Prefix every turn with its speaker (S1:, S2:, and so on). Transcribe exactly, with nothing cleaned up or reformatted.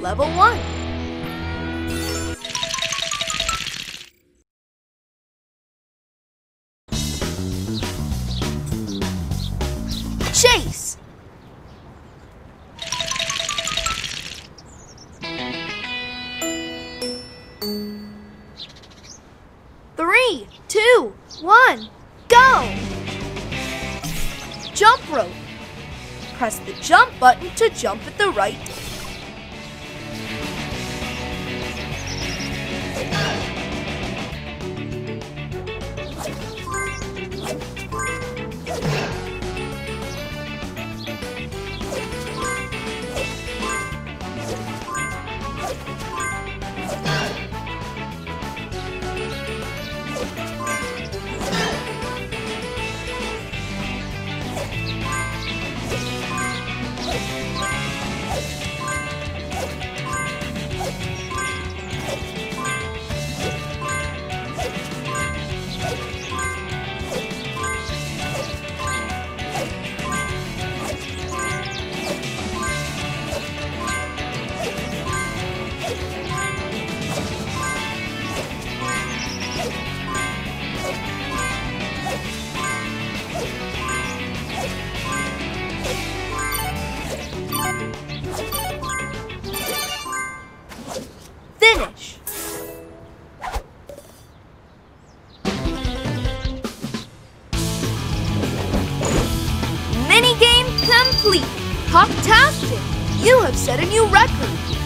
S1: level one. Chase! Three, two, one, go! Jump rope. Press the jump button to jump at the right. Finish. Minigame complete. Pop-tastic! You have set a new record.